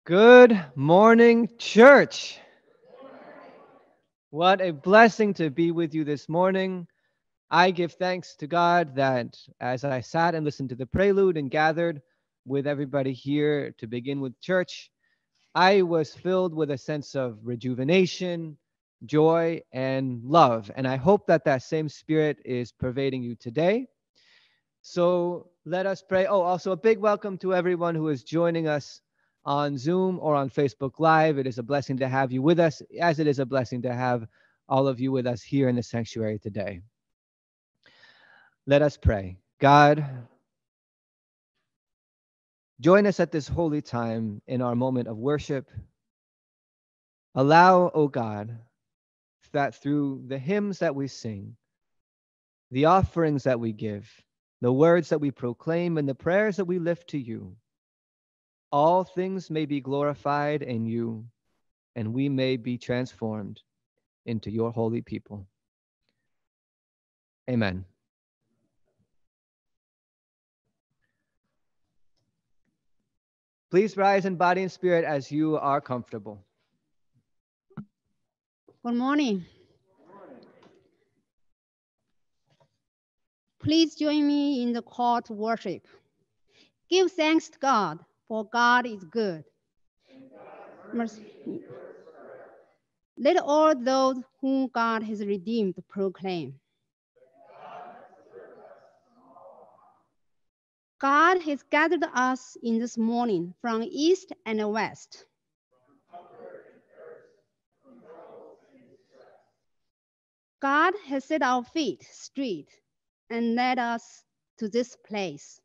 Good morning, church. What a blessing to be with you this morning. I give thanks to God that as I sat and listened to the prelude and gathered with everybody here to begin with church, I was filled with a sense of rejuvenation, joy, and love. And I hope that that same spirit is pervading you today. So let us pray. Oh, also a big welcome to everyone who is joining us on Zoom or on Facebook Live. It is a blessing to have you with us, as it is a blessing to have all of you with us here in the sanctuary today. Let us pray. God, join us at this holy time in our moment of worship. Allow, O God, that through the hymns that we sing, the offerings that we give, the words that we proclaim, and the prayers that we lift to you, all things may be glorified in you, and we may be transformed into your holy people. Amen. Please rise in body and spirit as you are comfortable. Good morning. Please join me in the call to worship. Give thanks to God, for God is good. Mercy. Let all those whom God has redeemed proclaim. God has gathered us in this morning from east and west. God has set our feet straight and led us to this place.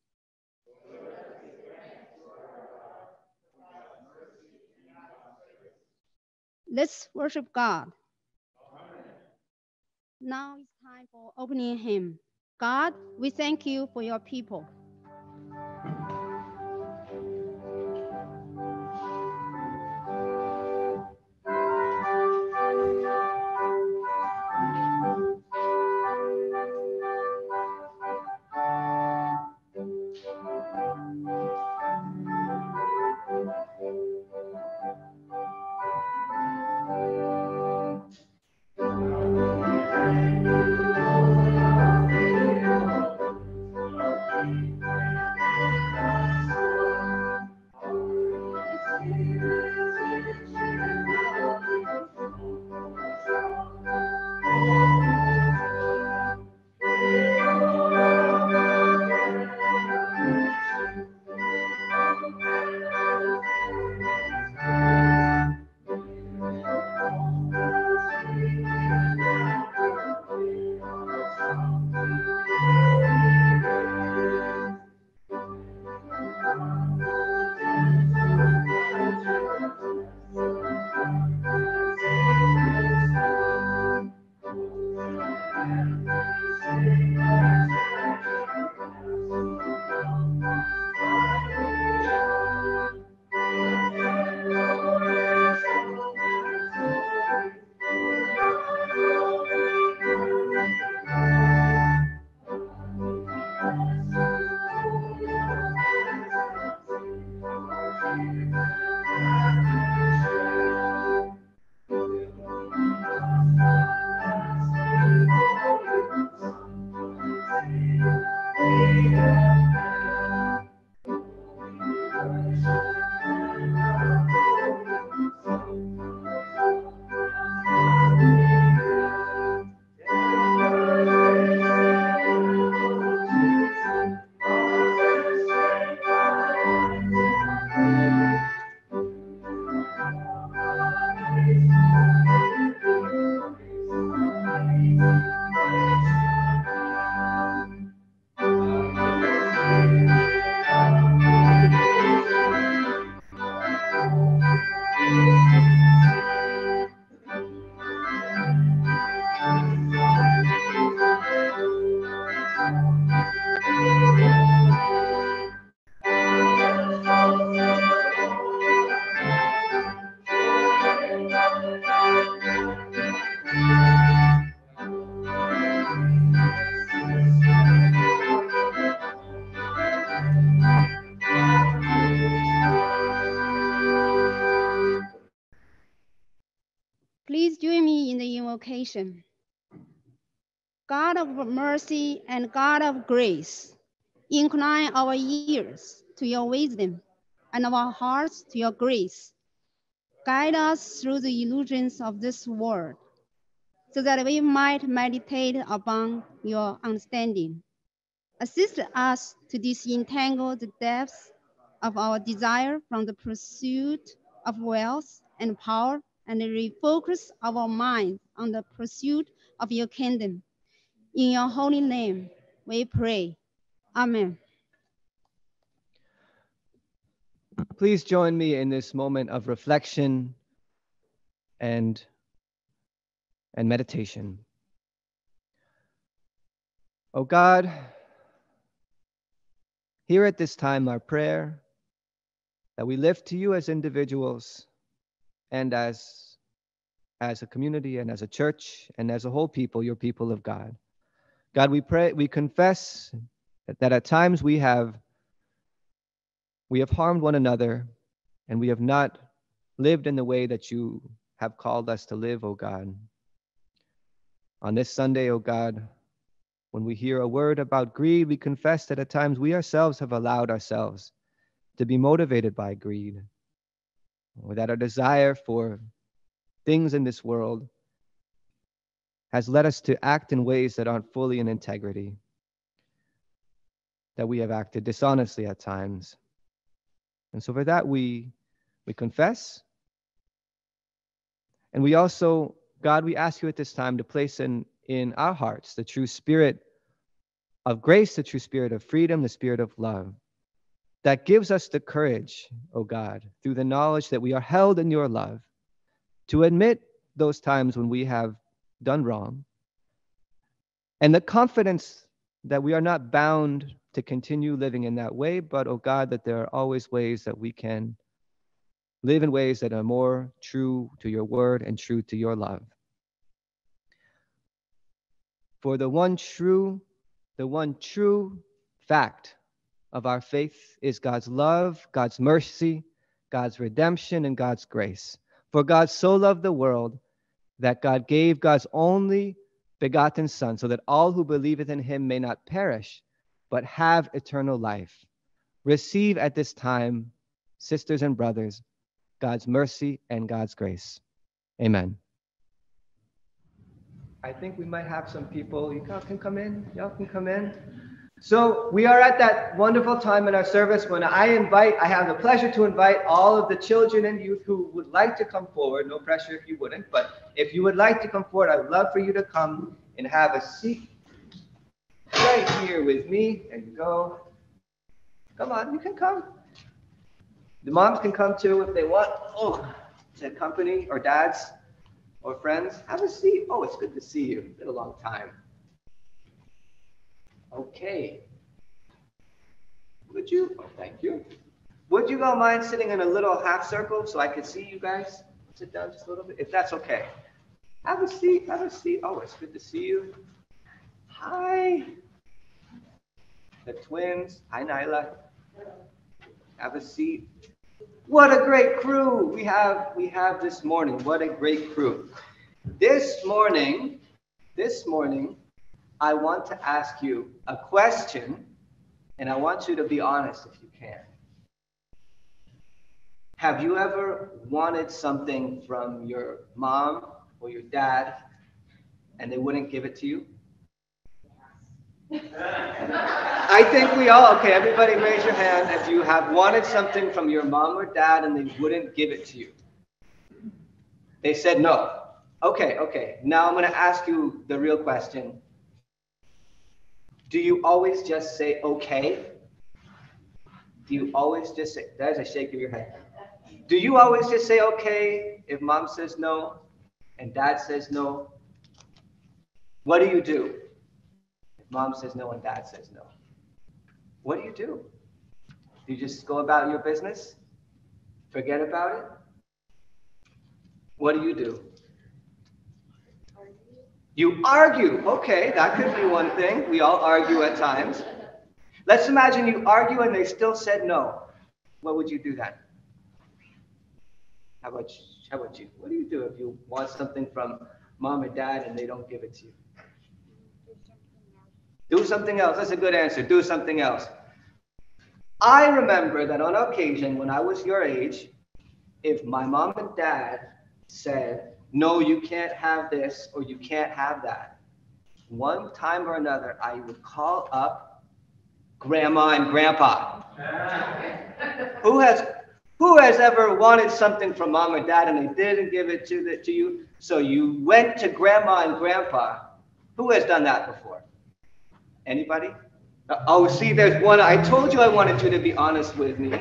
Let's worship God. Now it's time for opening hymn. God, we thank you for your people. invocation. God of mercy and God of grace, incline our ears to your wisdom and our hearts to your grace. Guide us through the illusions of this world, so that we might meditate upon your understanding. Assist us to disentangle the depths of our desire from the pursuit of wealth and power, and refocus our mind on the pursuit of your kingdom. In your holy name, we pray. Amen. Please join me in this moment of reflection and meditation. Oh God, hear at this time our prayer that we lift to you as individuals and as a community and as a church and as a whole people, your people of God. God, we pray, we confess that at times we have harmed one another and we have not lived in the way that you have called us to live, oh God. On this Sunday, oh God, when we hear a word about greed, we confess that at times we ourselves have allowed ourselves to be motivated by greed, or that our desire for things in this world has led us to act in ways that aren't fully in integrity, that we have acted dishonestly at times. And so for that, we confess. And we also, God, we ask you at this time to place in our hearts the true spirit of grace, the true spirit of freedom, the spirit of love, that gives us the courage, oh God, through the knowledge that we are held in your love, to admit those times when we have done wrong, and the confidence that we are not bound to continue living in that way, but, oh God, that there are always ways that we can live in ways that are more true to your word and true to your love. For the one true fact of our faith is God's love, God's mercy, God's redemption, and God's grace. For God so loved the world that God gave God's only begotten Son, so that all who believeth in him may not perish, but have eternal life. Receive at this time, sisters and brothers, God's mercy and God's grace. Amen. I think we might have some people. You can come in. Y'all can come in. So we are at that wonderful time in our service when I have the pleasure to invite all of the children and youth who would like to come forward. No pressure if you wouldn't, but if you would like to come forward, I would love for you to come and have a seat right here with me. There you go. Come on, you can come. The moms can come too if they want. Oh, to accompany, or dads or friends. Have a seat. Oh, it's good to see you. It's been a long time. Okay. Would you? Oh, thank you. Would you all mind sitting in a little half circle so I could see you guys? Sit down just a little bit, if that's okay. Have a seat. Have a seat. Oh, it's good to see you. Hi. The twins. Hi, Nyla. Have a seat. What a great crew we have this morning. What a great crew. This morning, I want to ask you a question, and I want you to be honest if you can. Have you ever wanted something from your mom or your dad, and they wouldn't give it to you? I think we all, okay, everybody raise your hand if you have wanted something from your mom or dad and they wouldn't give it to you. They said no. Okay. Now I'm going to ask you the real question. Do you always just say okay? Do you always just say, there's a shake of your head. Do you always just say okay if mom says no and dad says no? What do you do? Mom says no and dad says no. What do? Do you just go about your business? Forget about it? What do? You argue. Okay, that could be one thing. We all argue at times. Let's imagine you argue and they still said no. What would you do then? How about you? What do you do if you want something from mom and dad and they don't give it to you? Do something else. That's a good answer. Do something else. I remember that on occasion when I was your age, if my mom and dad said, no, you can't have this or you can't have that, one time or another, I would call up grandma and grandpa. Who has ever wanted something from mom or dad and they didn't give it to you? So you went to grandma and grandpa. Who has done that before? Anybody? Oh, see, there's one. I told you I wanted you to be honest with me.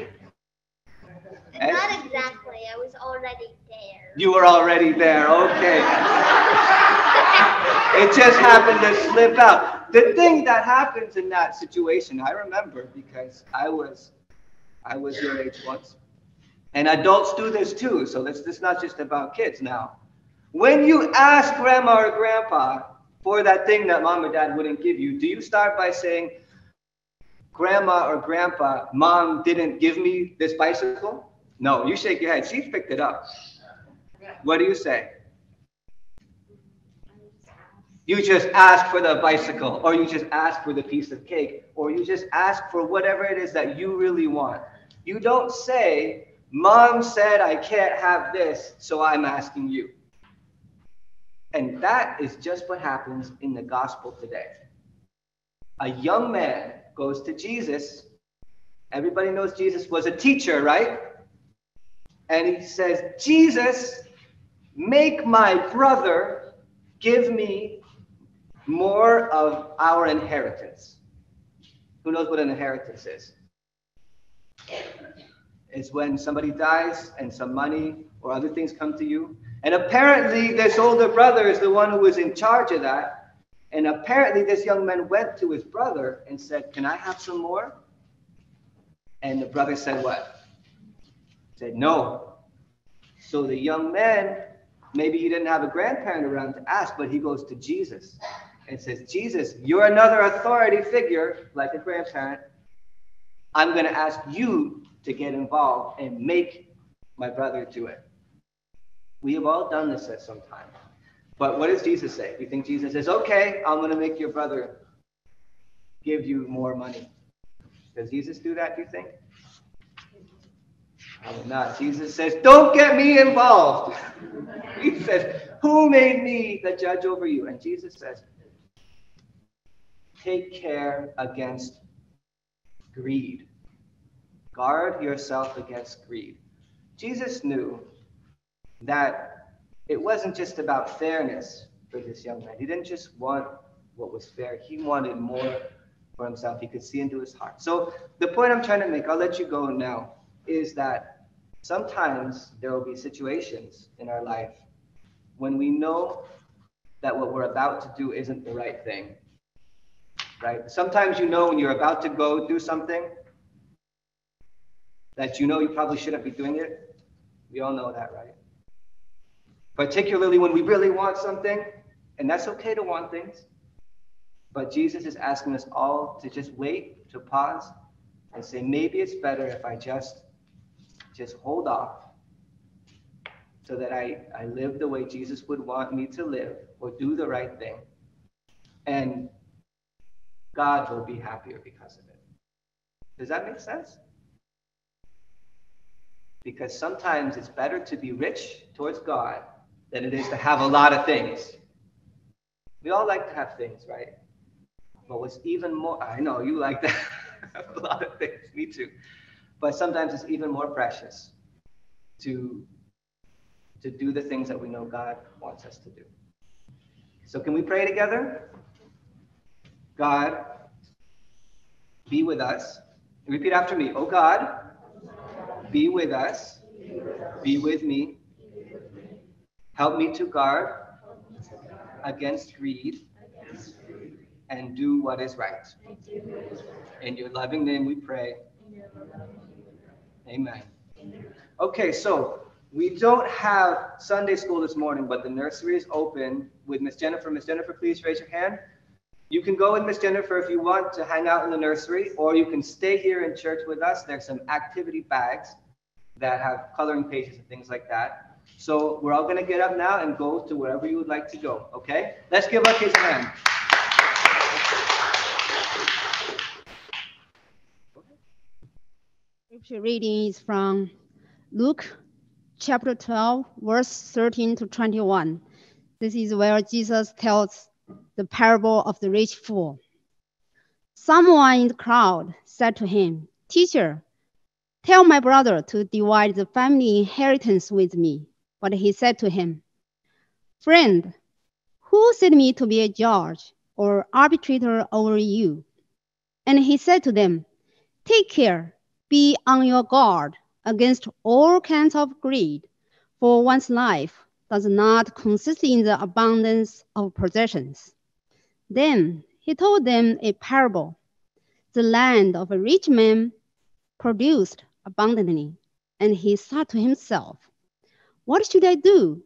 Not exactly. I was already there. You were already there. Okay. It just happened to slip out. The thing that happens in that situation, I remember because I was your age once. And adults do this too. So this is not just about kids now. When you ask grandma or grandpa for that thing that mom or dad wouldn't give you, do you start by saying, grandma or grandpa, mom didn't give me this bicycle? No, you shake your head. She picked it up. What do you say? You just ask for the bicycle, or you just ask for the piece of cake, or you just ask for whatever it is that you really want. You don't say, mom said I can't have this, so I'm asking you. And that is just what happens in the gospel today. A young man goes to Jesus. Everybody knows Jesus was a teacher, right? And he says, Jesus, make my brother give me more of our inheritance. Who knows what an inheritance is? It's when somebody dies and some money or other things come to you. And apparently this older brother is the one who was in charge of that. And apparently this young man went to his brother and said, can I have some more? And the brother said what? Said no. So the young man, maybe he didn't have a grandparent around to ask, but he goes to Jesus and says, Jesus, you're another authority figure, like a grandparent. I'm going to ask you to get involved and make my brother do it. We have all done this at some time. But what does Jesus say? We think Jesus says, okay, I'm going to make your brother give you more money. Does Jesus do that, do you think? Probably not. Jesus says, don't get me involved. He says, who made me the judge over you? And Jesus says, take care against greed. Guard yourself against greed. Jesus knew that it wasn't just about fairness for this young man. He didn't just want what was fair. He wanted more for himself. He could see into his heart. So the point I'm trying to make, I'll let you go now, is that sometimes there will be situations in our life when we know that what we're about to do isn't the right thing, right? Sometimes you know when you're about to go do something that you know you probably shouldn't be doing it. We all know that, right? Particularly when we really want something, and that's okay to want things. But Jesus is asking us all to just wait, to pause, and say, maybe it's better if I just hold off so that I live the way Jesus would want me to live, or do the right thing. And God will be happier because of it. Does that make sense? Because sometimes it's better to be rich towards God than it is to have a lot of things. We all like to have things, right? But what's even more, I know you like to have a lot of things, me too. But sometimes it's even more precious to do the things that we know God wants us to do. So can we pray together? God, be with us. Repeat after me. Oh God, be with us. Be with me. Help me to guard against greed and do what is right. In your loving name we pray. Amen. Okay, so we don't have Sunday school this morning, but the nursery is open with Miss Jennifer. Miss Jennifer, please raise your hand. You can go with Miss Jennifer if you want to hang out in the nursery, or you can stay here in church with us. There's some activity bags that have coloring pages and things like that. So we're all going to get up now and go to wherever you would like to go, okay? Let's give our kids a hand. Scripture reading is from Luke chapter 12, verse 13 to 21. This is where Jesus tells the parable of the rich fool. Someone in the crowd said to him, "Teacher, tell my brother to divide the family inheritance with me." But he said to him, "Friend, who set me to be a judge or arbitrator over you?" And he said to them, "Take care, be on your guard against all kinds of greed, for one's life does not consist in the abundance of possessions." Then he told them a parable. The land of a rich man produced abundantly, and he thought to himself, "What should I do?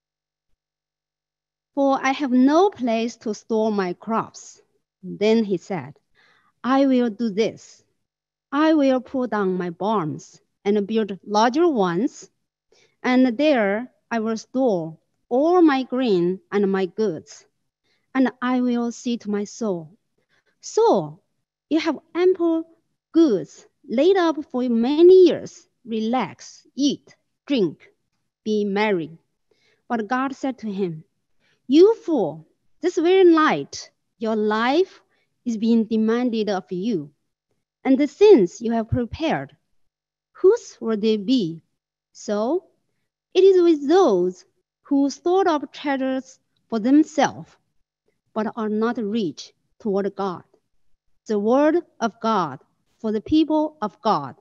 For I have no place to store my crops." Then he said, "I will do this. I will pull down my barns and build larger ones, and there I will store all my grain and my goods. And I will say to my soul, so you have ample goods laid up for many years. Relax, eat, drink, be merry." But God said to him, "You fool, this very night your life is being demanded of you. And the things you have prepared, whose will they be? So it is with those who store up treasures for themselves, but are not rich toward God." The word of God for the people of God.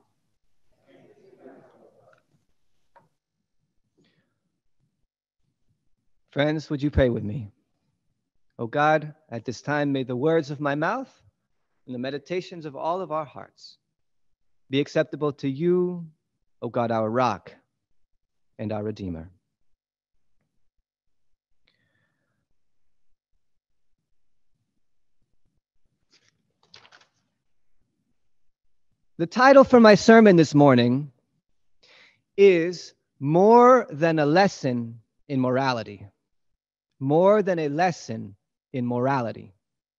Friends, would you pray with me? Oh God, at this time, may the words of my mouth and the meditations of all of our hearts be acceptable to you, O God, our rock and our Redeemer. The title for my sermon this morning is More Than a Lesson in Morality. More than a lesson in morality.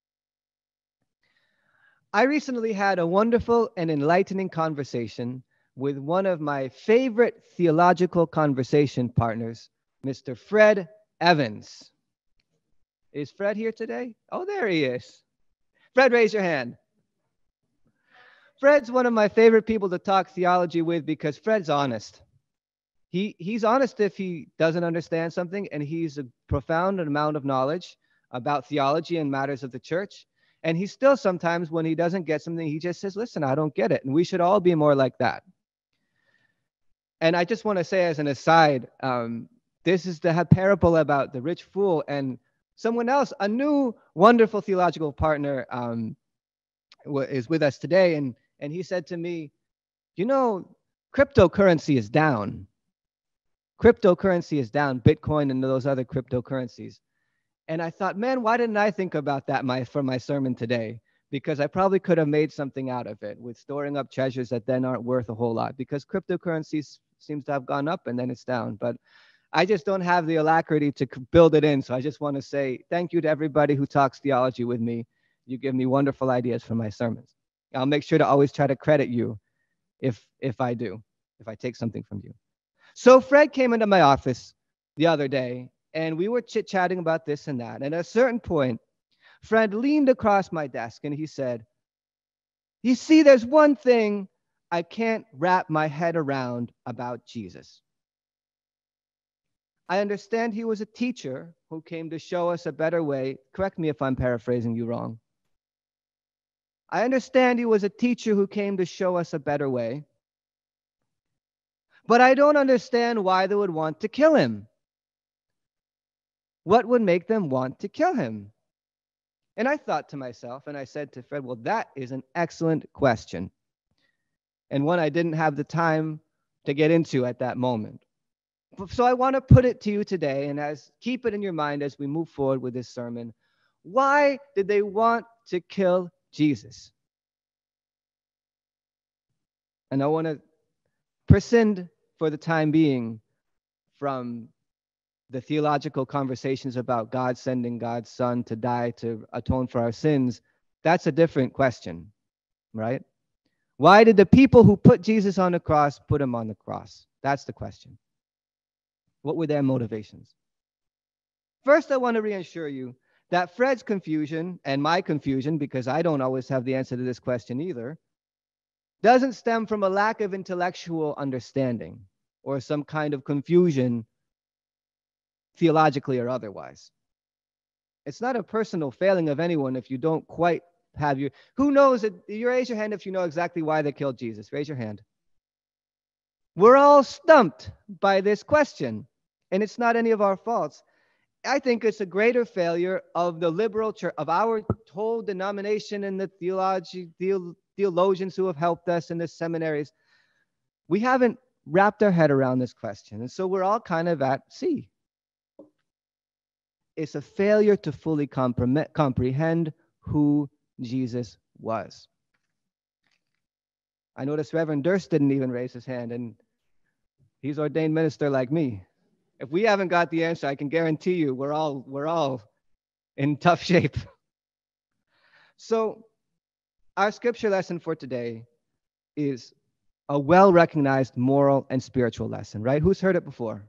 I recently had a wonderful and enlightening conversation with one of my favorite theological conversation partners, Mr. Fred Evans. Is Fred here today? Oh, there he is. Fred, raise your hand. Fred's one of my favorite people to talk theology with because Fred's honest. He's honest if he doesn't understand something, and he's a profound amount of knowledge about theology and matters of the church. And he still sometimes, when he doesn't get something, he just says, "Listen, I don't get it." And we should all be more like that. And I just want to say as an aside, this is the parable about the rich fool, and someone else, a new wonderful theological partner, is with us today. And he said to me, "You know, cryptocurrency is down. Cryptocurrency is down, Bitcoin and those other cryptocurrencies." And I thought, man, why didn't I think about that for my sermon today? Because I probably could have made something out of it with storing up treasures that then aren't worth a whole lot, because cryptocurrencies seems to have gone up and then it's down. But I just don't have the alacrity to build it in. So I just want to say thank you to everybody who talks theology with me. You give me wonderful ideas for my sermons. I'll make sure to always try to credit you if I take something from you. So Fred came into my office the other day, and we were chit-chatting about this and that. And at a certain point, Fred leaned across my desk and he said, "You see, there's one thing I can't wrap my head around about Jesus. I understand he was a teacher who came to show us a better way." Correct me if I'm paraphrasing you wrong. "I understand he was a teacher who came to show us a better way. But I don't understand why they would want to kill him. What would make them want to kill him?" And I thought to myself, and I said to Fred, well, that is an excellent question, and one I didn't have the time to get into at that moment. So I want to put it to you today, and keep it in your mind as we move forward with this sermon. Why did they want to kill Jesus? And I want to prescind for the time being from the theological conversations about God sending God's Son to die to atone for our sins, that's a different question, right? Why did the people who put Jesus on the cross put him on the cross? That's the question. What were their motivations? First, I want to reassure you that Fred's confusion and my confusion, because I don't always have the answer to this question either, doesn't stem from a lack of intellectual understanding or some kind of confusion theologically or otherwise. It's not a personal failing of anyone if you don't quite have your... Who knows it? You raise your hand if you know exactly why they killed Jesus. Raise your hand. We're all stumped by this question, and it's not any of our faults. I think it's a greater failure of the liberal church, of our whole denomination and the theologians who have helped us in the seminaries. We haven't wrapped our head around this question, and so we're all kind of at sea. It's a failure to fully comprehend who Jesus was. I noticed Reverend Durst didn't even raise his hand, and he's ordained minister like me. If we haven't got the answer, I can guarantee you we're all in tough shape. So our scripture lesson for today is a well-recognized moral and spiritual lesson, right? Who's heard it before?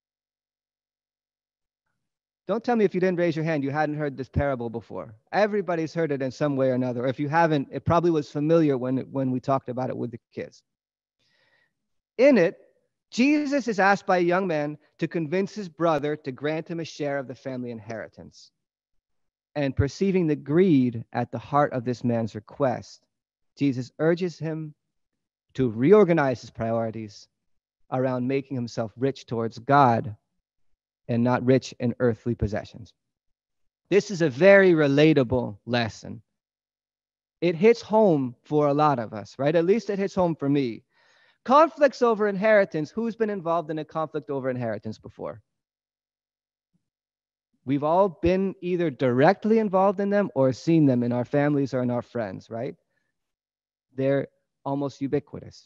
Don't tell me if you didn't raise your hand, you hadn't heard this parable before. Everybody's heard it in some way or another. If you haven't, it probably was familiar when we talked about it with the kids. In it, Jesus is asked by a young man to convince his brother to grant him a share of the family inheritance. And perceiving the greed at the heart of this man's request, Jesus urges him to reorganize his priorities around making himself rich towards God and not rich in earthly possessions. This is a very relatable lesson. It hits home for a lot of us, right? At least it hits home for me. Conflicts over inheritance. Who's been involved in a conflict over inheritance before? We've all been either directly involved in them or seen them in our families or in our friends, right? They're almost ubiquitous.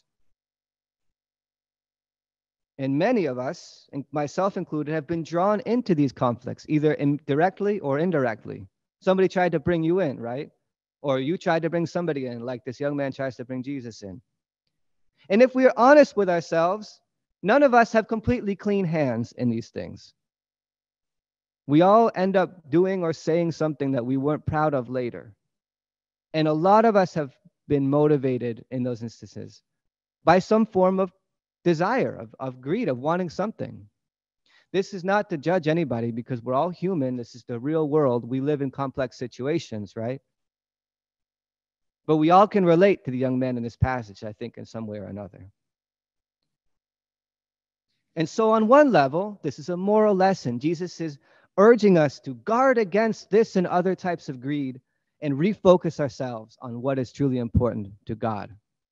And many of us, and myself included, have been drawn into these conflicts, either directly or indirectly. Somebody tried to bring you in, right? Or you tried to bring somebody in, like this young man tries to bring Jesus in. And if we are honest with ourselves, none of us have completely clean hands in these things. We all end up doing or saying something that we weren't proud of later. And a lot of us have been motivated in those instances by some form of desire, of greed, of wanting something. This is not to judge anybody because we're all human. This is the real world. We live in complex situations, right? But we all can relate to the young man in this passage, I think, in some way or another. And so on one level, this is a moral lesson. Jesus is urging us to guard against this and other types of greed and refocus ourselves on what is truly important to God.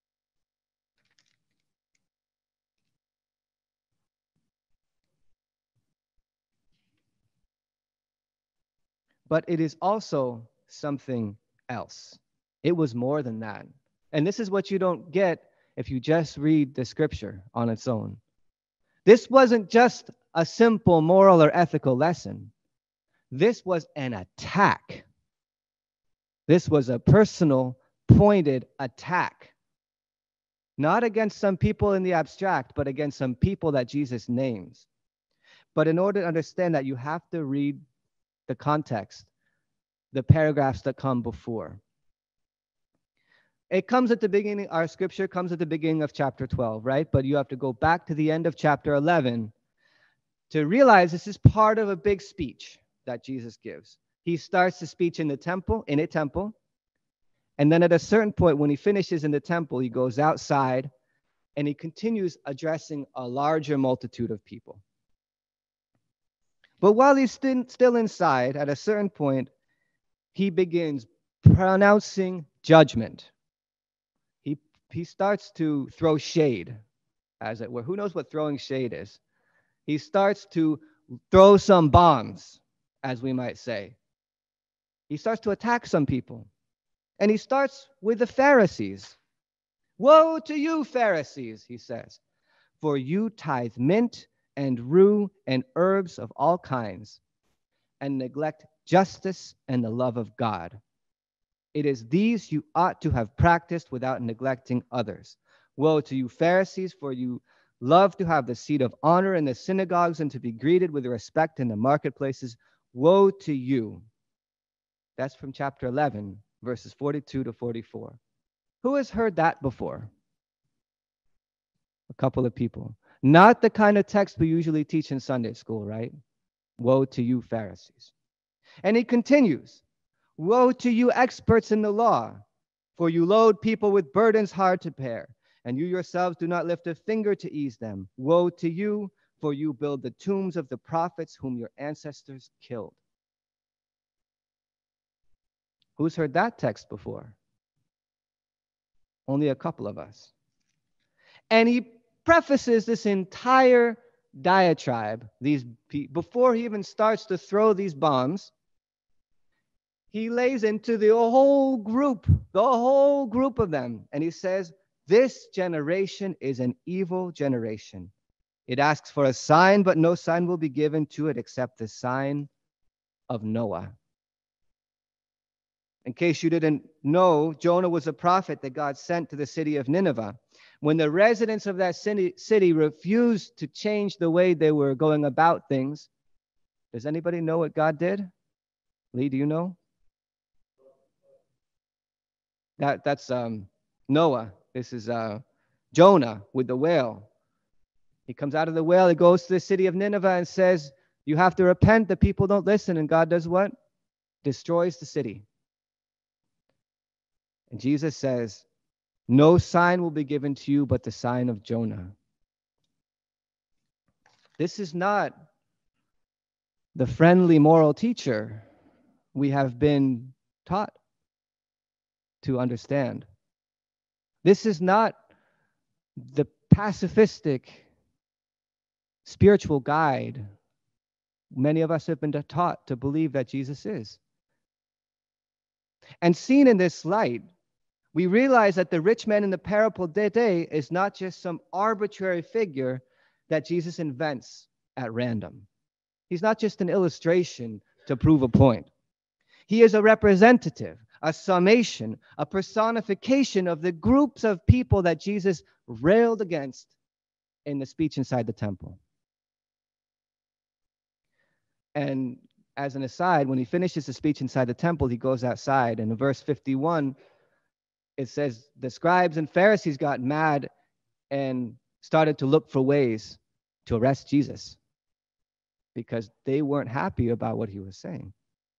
But it is also something else. It was more than that. And this is what you don't get if you just read the scripture on its own. This wasn't just a simple moral or ethical lesson. This was an attack. This was a personal, pointed attack. Not against some people in the abstract, but against some people that Jesus names. But in order to understand that, you have to read the context, the paragraphs that come before. It comes at the beginning, our scripture comes at the beginning of chapter 12, right? But you have to go back to the end of chapter 11 to realize this is part of a big speech that Jesus gives. He starts the speech in a temple, and then at a certain point when he finishes in the temple, he goes outside and he continues addressing a larger multitude of people. But while he's still inside, at a certain point, he begins pronouncing judgment. He starts to throw shade, as it were. Who knows what throwing shade is? He starts to throw some bombs, as we might say. He starts to attack some people. And he starts with the Pharisees. Woe to you, Pharisees, he says, for you tithe mint and rue and herbs of all kinds, and neglect justice and the love of God. It is these you ought to have practiced without neglecting others. Woe to you, Pharisees, for you love to have the seat of honor in the synagogues and to be greeted with respect in the marketplaces. Woe to you. That's from chapter 11, verses 42 to 44. Who has heard that before? A couple of people. Not the kind of text we usually teach in Sunday school, right? Woe to you, Pharisees. And he continues, woe to you, experts in the law, for you load people with burdens hard to bear, and you yourselves do not lift a finger to ease them. Woe to you, for you build the tombs of the prophets whom your ancestors killed. Who's heard that text before? Only a couple of us. And he prefaces this entire diatribe, before he even starts to throw these bombs, he lays into the whole group of them. And he says, this generation is an evil generation. It asks for a sign, but no sign will be given to it except the sign of Noah. In case you didn't know, Jonah was a prophet that God sent to the city of Nineveh. When the residents of that city refused to change the way they were going about things, does anybody know what God did? Lee, do you know? That's Noah. This is Jonah with the whale. He comes out of the whale, he goes to the city of Nineveh and says, you have to repent. The people don't listen. And God does what? Destroys the city. And Jesus says, no sign will be given to you but the sign of Jonah. This is not the friendly moral teacher we have been taught to understand. This is not the pacifistic spiritual guide many of us have been taught to believe that Jesus is. And seen in this light, we realize that the rich man in the parable today is not just some arbitrary figure that Jesus invents at random. He's not just an illustration to prove a point. He is a representative, a summation, a personification of the groups of people that Jesus railed against in the speech inside the temple. And as an aside, when he finishes the speech inside the temple, he goes outside. And in verse 51, it says the scribes and Pharisees got mad and started to look for ways to arrest Jesus because they weren't happy about what he was saying.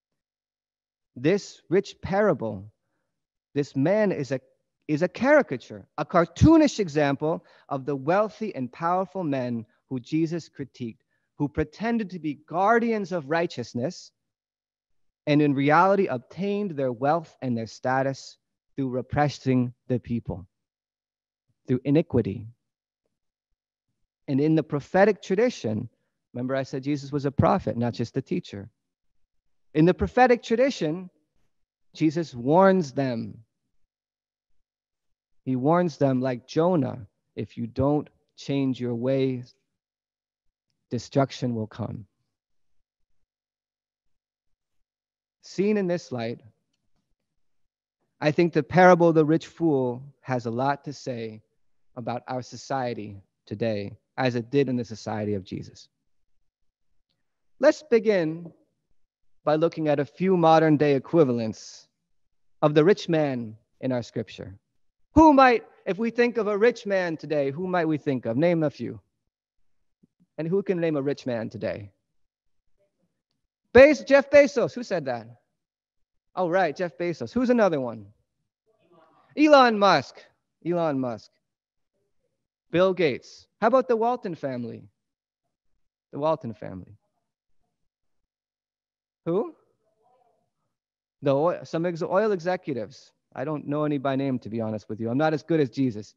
This rich parable, this man is a caricature, a cartoonish example of the wealthy and powerful men who Jesus critiqued, who pretended to be guardians of righteousness and in reality obtained their wealth and their status through repressing the people, through iniquity. And in the prophetic tradition, remember I said Jesus was a prophet, not just a teacher. In the prophetic tradition, Jesus warns them. He warns them like Jonah, if you don't change your ways, destruction will come. Seen in this light, I think the parable of the rich fool has a lot to say about our society today, as it did in the society of Jesus. Let's begin by looking at a few modern day equivalents of the rich man in our scripture. Who might, if we think of a rich man today, who might we think of? Name a few. And who can name a rich man today? Jeff Bezos. Who said that? Oh, right, Jeff Bezos. Who's another one? Elon Musk. Elon Musk. Bill Gates. How about the Walton family? The Walton family. Who? Some oil executives. I don't know any by name, to be honest with you. I'm not as good as Jesus.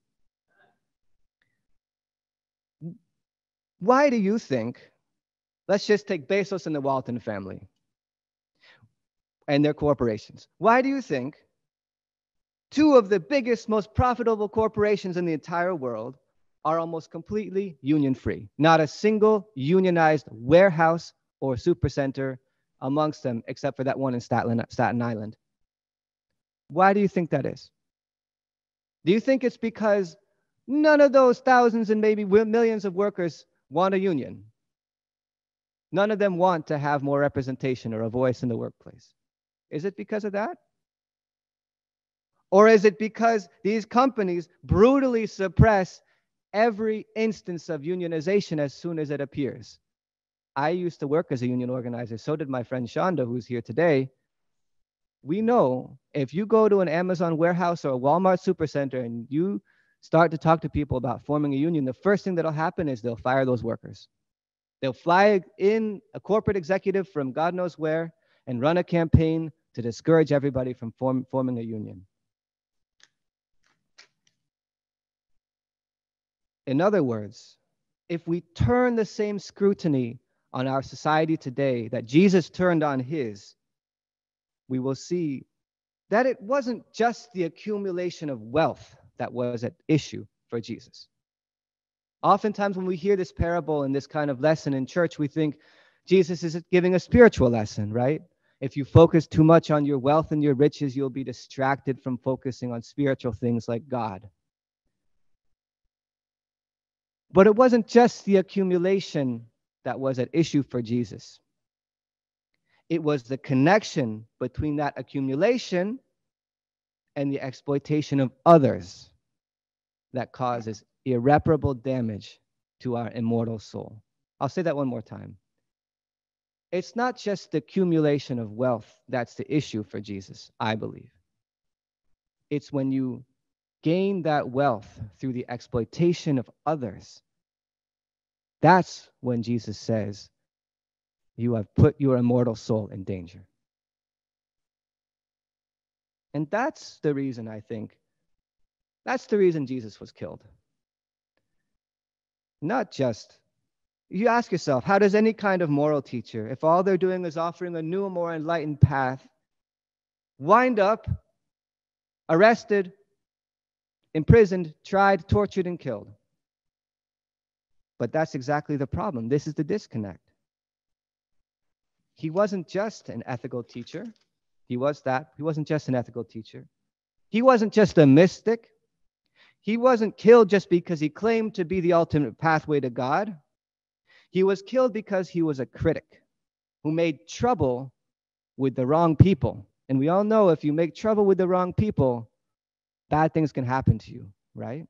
Why do you think, let's just take Bezos and the Walton family and their corporations. Why do you think two of the biggest, most profitable corporations in the entire world are almost completely union-free. Not a single unionized warehouse or supercenter amongst them, except for that one in Staten Island. Why do you think that is? Do you think it's because none of those thousands and maybe millions of workers want a union? None of them want to have more representation or a voice in the workplace. Is it because of that? Or is it because these companies brutally suppress every instance of unionization as soon as it appears? I used to work as a union organizer. So did my friend Shonda, who's here today. We know if you go to an Amazon warehouse or a Walmart supercenter and you start to talk to people about forming a union, the first thing that'll happen is they'll fire those workers. They'll fly in a corporate executive from God knows where and run a campaign to discourage everybody from forming a union. In other words, if we turn the same scrutiny on our society today that Jesus turned on his, we will see that it wasn't just the accumulation of wealth that was at issue for Jesus. Oftentimes when we hear this parable and this kind of lesson in church, we think Jesus is giving a spiritual lesson, right? If you focus too much on your wealth and your riches, you'll be distracted from focusing on spiritual things like God. But it wasn't just the accumulation that was at issue for Jesus. It was the connection between that accumulation and the exploitation of others that causes irreparable damage to our immortal soul. I'll say that one more time. It's not just the accumulation of wealth that's the issue for Jesus, I believe. It's when you gain that wealth through the exploitation of others. That's when Jesus says, you have put your immortal soul in danger. And that's the reason, I think, that's the reason Jesus was killed. Not just, you ask yourself, how does any kind of moral teacher, if all they're doing is offering a new, more enlightened path, wind up arrested, imprisoned, tried, tortured, and killed? But that's exactly the problem. This is the disconnect. He wasn't just an ethical teacher. He wasn't just an ethical teacher. He wasn't just a mystic. He wasn't killed just because he claimed to be the ultimate pathway to God. He was killed because he was a critic who made trouble with the wrong people. And we all know if you make trouble with the wrong people, bad things can happen to you, right?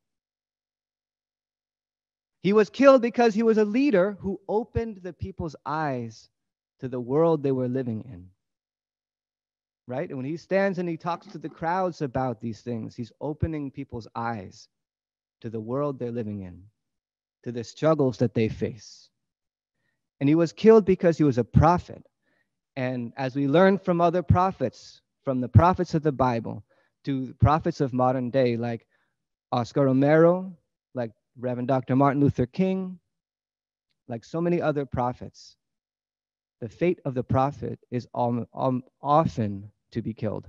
He was killed because he was a leader who opened the people's eyes to the world they were living in. Right? And when he stands and he talks to the crowds about these things, he's opening people's eyes to the world they're living in, to the struggles that they face. And he was killed because he was a prophet. And as we learn from other prophets, from the prophets of the Bible to the prophets of modern day, like Oscar Romero, like Reverend Dr. Martin Luther King, like so many other prophets, the fate of the prophet is often to be killed.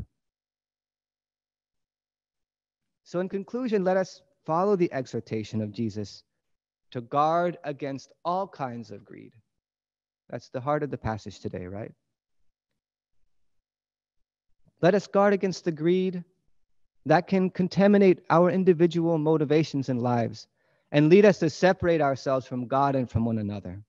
So in conclusion, let us follow the exhortation of Jesus to guard against all kinds of greed. That's the heart of the passage today, right? Let us guard against the greed that can contaminate our individual motivations and lives and lead us to separate ourselves from God and from one another.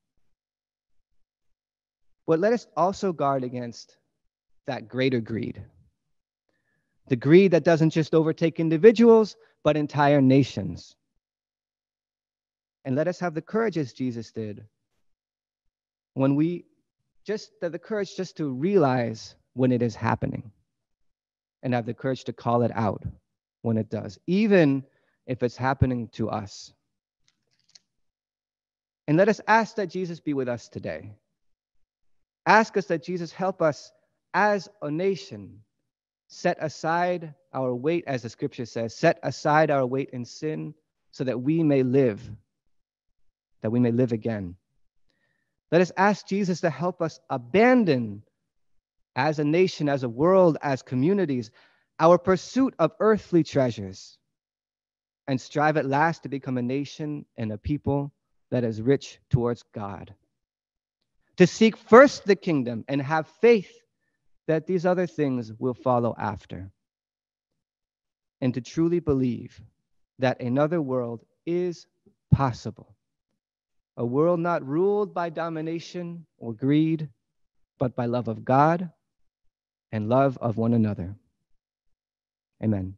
But let us also guard against that greater greed. The greed that doesn't just overtake individuals, but entire nations. And let us have the courage as Jesus did when the courage just to realize when it is happening and have the courage to call it out when it does, even if it's happening to us. And let us ask that Jesus be with us today. Ask us that Jesus help us as a nation set aside our weight, as the scripture says, set aside our weight in sin so that we may live again. Let us ask Jesus to help us abandon as a nation, as a world, as communities, our pursuit of earthly treasures and strive at last to become a nation and a people that is rich towards God. To seek first the kingdom and have faith that these other things will follow after. And to truly believe that another world is possible. A world not ruled by domination or greed, but by love of God and love of one another. Amen.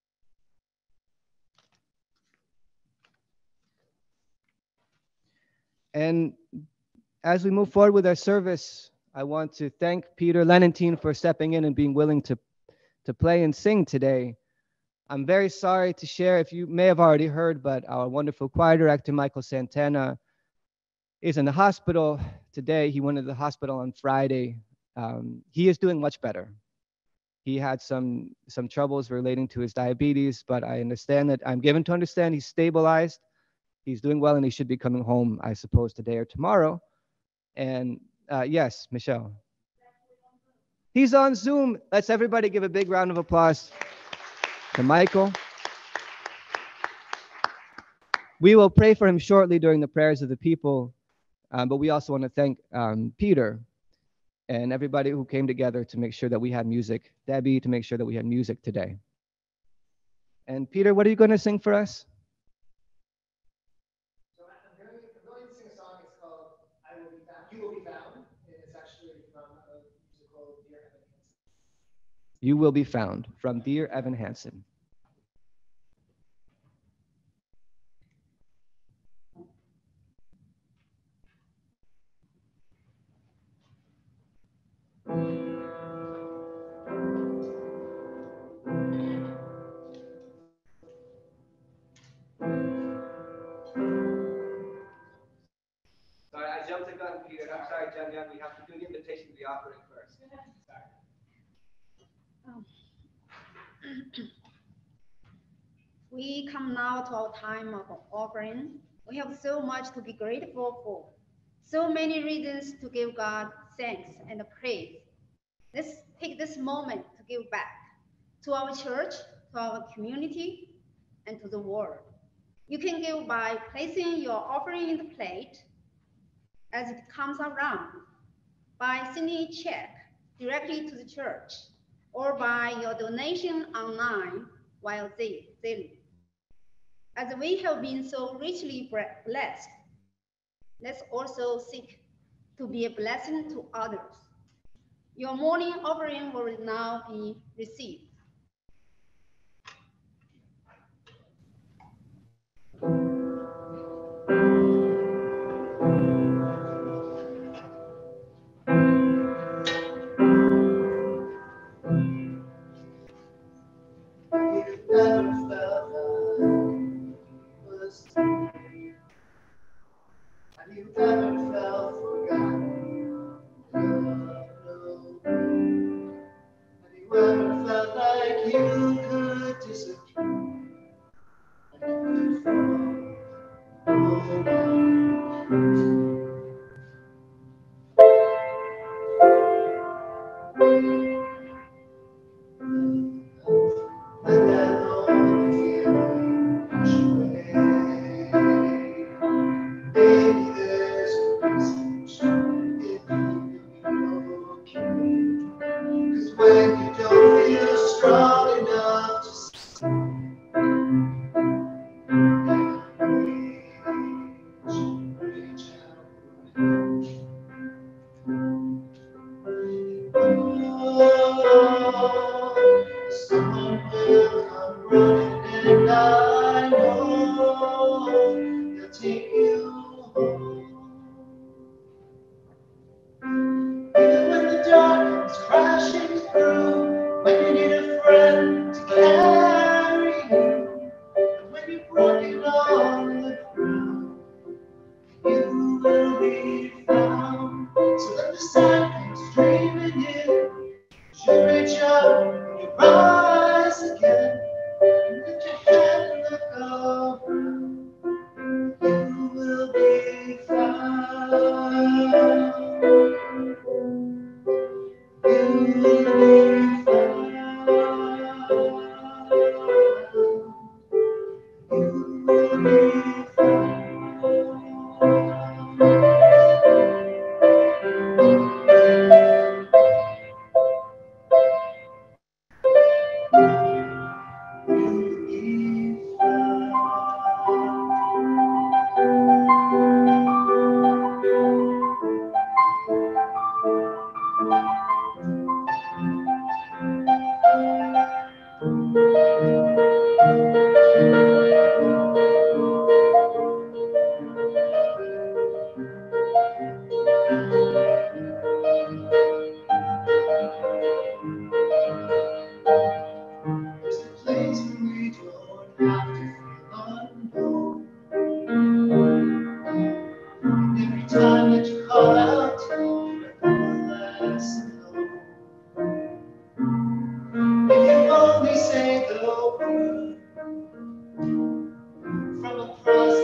And as we move forward with our service, I want to thank Peter Lenentine for stepping in and being willing to play and sing today. I'm very sorry to share, if you may have already heard, but our wonderful choir director, Michael Santana, is in the hospital today. He went to the hospital on Friday. He is doing much better. He had some troubles relating to his diabetes, but I understand that I'm given to understand he's stabilized. He's doing well, and he should be coming home, I suppose, today or tomorrow. And yes, Michelle. He's on Zoom. Let's everybody give a big round of applause to Michael. We will pray for him shortly during the prayers of the people, but we also want to thank Peter and everybody who came together to make sure that we had music, Debbie, to make sure that we had music today. And Peter, what are you going to sing for us? So I'm going to sing a song. It's called You Will Be Found. And it's actually from a musical, Dear Evan Hansen. You Will Be Found, from Dear Evan Hansen. Sorry, I jumped the gun, Peter. I'm sorry, John. We have to do the invitation to the offering first. We come now to our time of offering. We have so much to be grateful for, so many reasons to give God thanks and praise. Let's take this moment to give back to our church, to our community, and to the world. You can give by placing your offering in the plate as it comes around, by sending a check directly to the church, or by your donation online via Zelle. As we have been so richly blessed, let's also seek to be a blessing to others. Your morning offering will now be received. You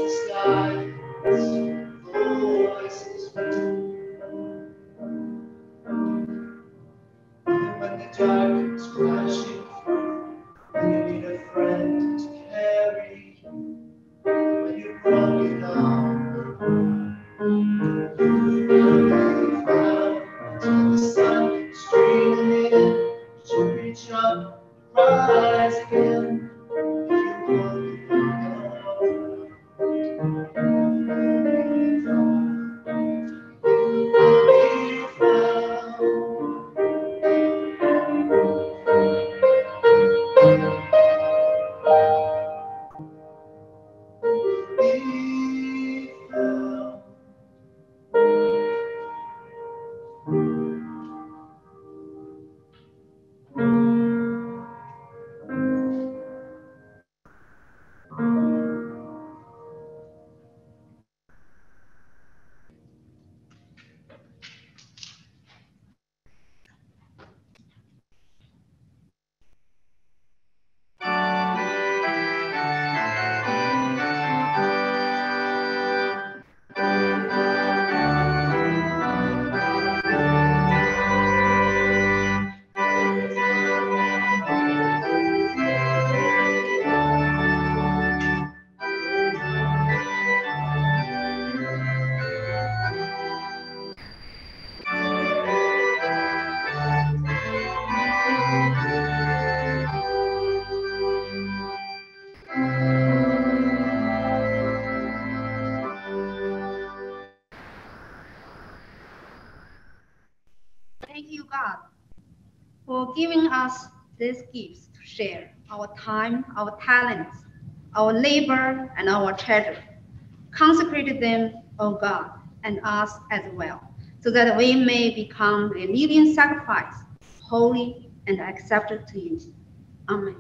the skies, voices ring. Even when the dark is crashing through, you need a friend to carry you. When you're broken down, you will be found until the sun is streaming in. You reach up, rise again. If you want to go, be found. Thank you, God, for giving us these gifts to share our time, our talents, our labor, and our treasure. Consecrate them, O God, and us as well, so that we may become a living sacrifice, holy and accepted to you. Amen.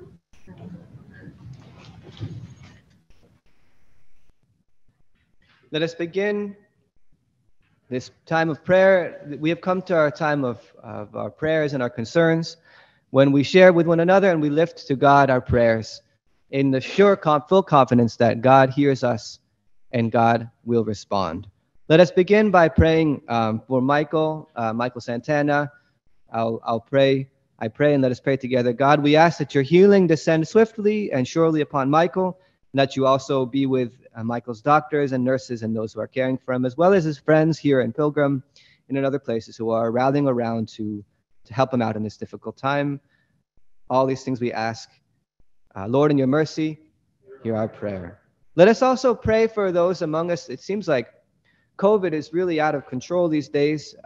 Let us begin this time of prayer. We have come to our time of our prayers and our concerns when we share with one another and we lift to God our prayers in the sure, full confidence that God hears us and God will respond. Let us begin by praying for Michael Santana. I'll pray. I pray and let us pray together. God, we ask that your healing descend swiftly and surely upon Michael, and that you also be with Michael's doctors and nurses and those who are caring for him, as well as his friends here in Pilgrim and in other places who are rallying around to help him out in this difficult time. All these things we ask. Lord, in your mercy, hear our prayer. Let us also pray for those among us. It seems like COVID is really out of control these days.